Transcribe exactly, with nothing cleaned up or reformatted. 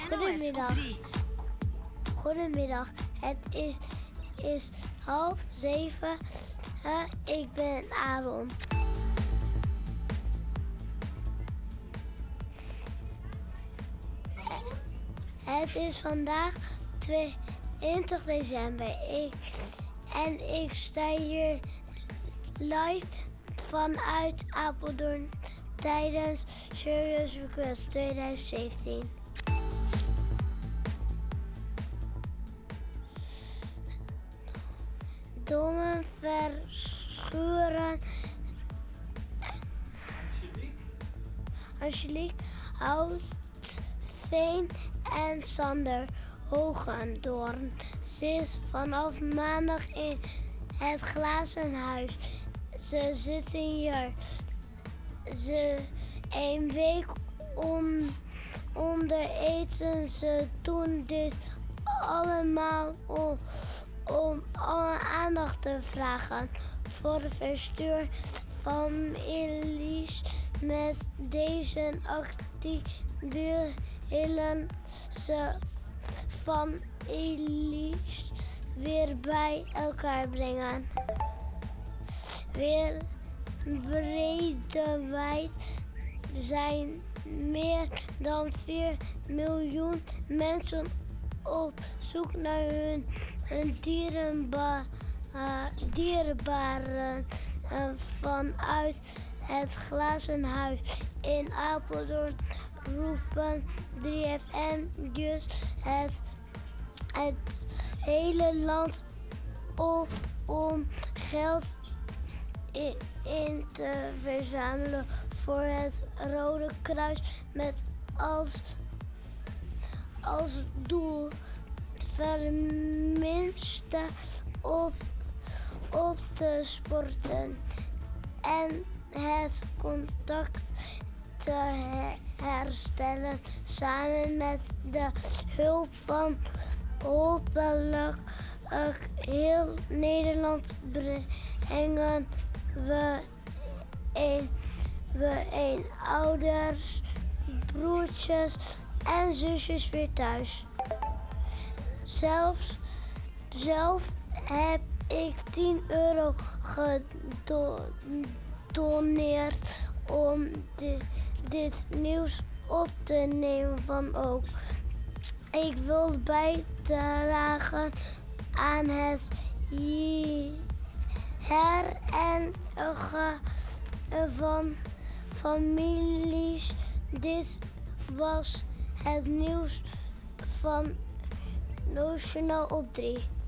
Goedemiddag. Goedemiddag. Het is, is half zeven. Uh, ik ben Aaron. Het is vandaag tweeëntwintig december. Ik, en ik sta hier live vanuit Apeldoorn tijdens Serious Request twintig zeventien. Dommen Verschuren. Angelique Houtveen en Sander Hogendoorn zit vanaf maandag in het glazen huis. Ze zitten hier ze een week om, onder eten. Ze doen dit allemaal om, om alle aandacht te vragen voor het verstuur van Elise. Met deze actie willen ze van Elise weer bij elkaar brengen. Weer wereldwijd zijn meer dan vier miljoen mensen op zoek naar hun, hun dierenba, uh, dierbaren uh, vanuit het glazen huis in Apeldoorn roepen drie F M dus het, het hele land op om geld in, in te verzamelen voor het Rode Kruis met als, als doel verminste op, op te sporten en het contact te herstellen samen met de hulp van hopelijk heel Nederland brengen we een, we een ouders, broertjes en zusjes weer thuis. Zelfs, zelf heb ik tien euro gedoneerd om di- dit nieuws op te nemen van ook. Ik wil bijdragen aan het herenigen van families. Dit was het nieuws van Nationaal op drie.